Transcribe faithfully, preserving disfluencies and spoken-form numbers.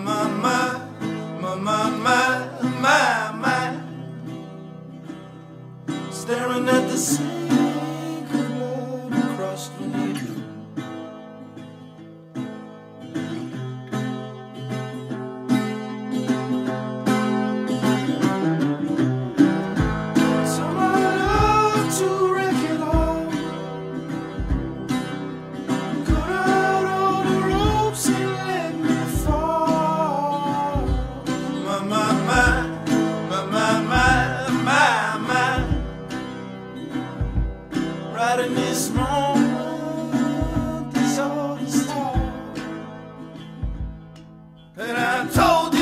my, my, my, my, my, my, my. Staring at the sink of blood across the knee. Right in this moment, this all is time. And I told